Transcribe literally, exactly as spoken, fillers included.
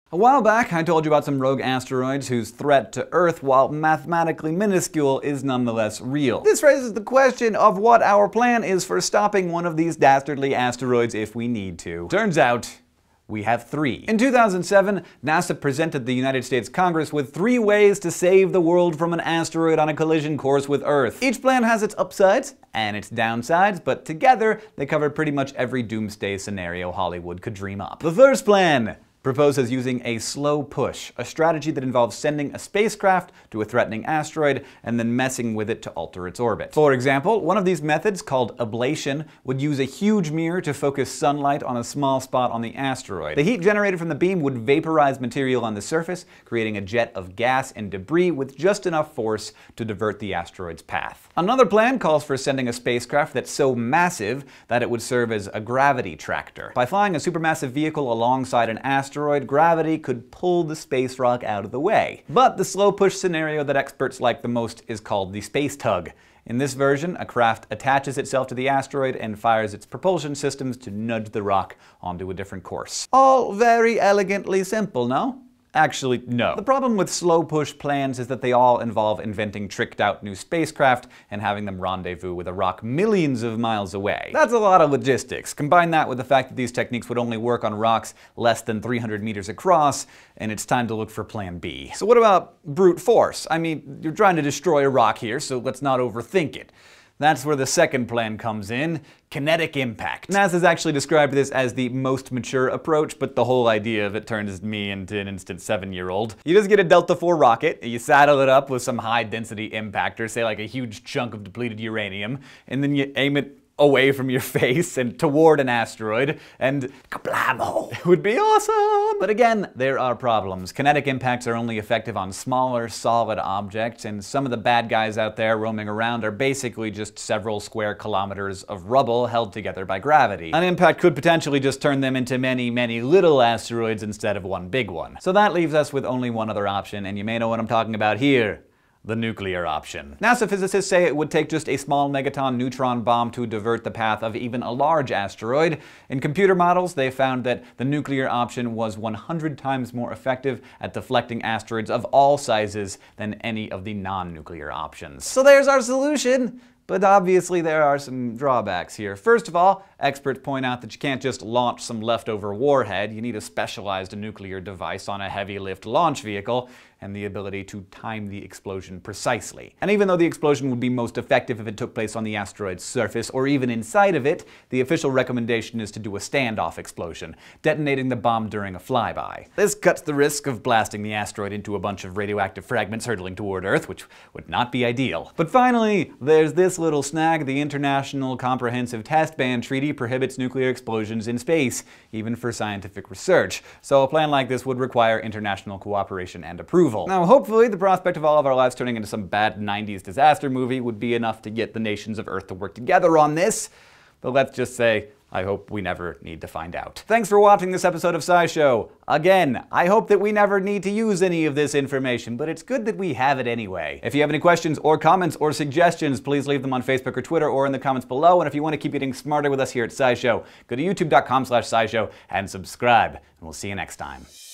A while back, I told you about some rogue asteroids whose threat to Earth, while mathematically minuscule, is nonetheless real. This raises the question of what our plan is for stopping one of these dastardly asteroids if we need to. Turns out, we have three. In two thousand seven, NASA presented the United States Congress with three ways to save the world from an asteroid on a collision course with Earth. Each plan has its upsides and its downsides, but together they covered pretty much every doomsday scenario Hollywood could dream up. The first plan proposes using a slow push, a strategy that involves sending a spacecraft to a threatening asteroid and then messing with it to alter its orbit. For example, one of these methods, called ablation, would use a huge mirror to focus sunlight on a small spot on the asteroid. The heat generated from the beam would vaporize material on the surface, creating a jet of gas and debris with just enough force to divert the asteroid's path. Another plan calls for sending a spacecraft that's so massive that it would serve as a gravity tractor. By flying a supermassive vehicle alongside an asteroid, Asteroid, gravity could pull the space rock out of the way. But the slow push scenario that experts like the most is called the space tug. In this version, a craft attaches itself to the asteroid and fires its propulsion systems to nudge the rock onto a different course. All very elegantly simple, no? Actually, no. The problem with slow push plans is that they all involve inventing tricked out new spacecraft and having them rendezvous with a rock millions of miles away. That's a lot of logistics. Combine that with the fact that these techniques would only work on rocks less than three hundred meters across, and it's time to look for plan B. So what about brute force? I mean, you're trying to destroy a rock here, so let's not overthink it. That's where the second plan comes in, kinetic impact. NASA's actually described this as the most mature approach, but the whole idea of it turns me into an instant seven-year-old. You just get a Delta four rocket, you saddle it up with some high-density impactor, say like a huge chunk of depleted uranium, and then you aim it away from your face and toward an asteroid, and kablamo! It would be awesome! But again, there are problems. Kinetic impacts are only effective on smaller, solid objects, and some of the bad guys out there roaming around are basically just several square kilometers of rubble held together by gravity. An impact could potentially just turn them into many, many little asteroids instead of one big one. So that leaves us with only one other option, and you may know what I'm talking about here. The nuclear option. NASA physicists say it would take just a small megaton neutron bomb to divert the path of even a large asteroid. In computer models, they found that the nuclear option was one hundred times more effective at deflecting asteroids of all sizes than any of the non-nuclear options. So there's our solution! But obviously there are some drawbacks here. First of all, experts point out that you can't just launch some leftover warhead. You need a specialized nuclear device on a heavy-lift launch vehicle and the ability to time the explosion precisely. And even though the explosion would be most effective if it took place on the asteroid's surface or even inside of it, the official recommendation is to do a standoff explosion, detonating the bomb during a flyby. This cuts the risk of blasting the asteroid into a bunch of radioactive fragments hurtling toward Earth, which would not be ideal. But finally, there's this little snag. The International Comprehensive Test Ban Treaty prohibits nuclear explosions in space, even for scientific research. So a plan like this would require international cooperation and approval. Now, hopefully, the prospect of all of our lives turning into some bad nineties disaster movie would be enough to get the nations of Earth to work together on this. But let's just say, I hope we never need to find out. Thanks for watching this episode of SciShow. Again, I hope that we never need to use any of this information, but it's good that we have it anyway. If you have any questions or comments or suggestions, please leave them on Facebook or Twitter or in the comments below. And if you want to keep getting smarter with us here at SciShow, go to youtube dot com slash scishow and subscribe. And we'll see you next time.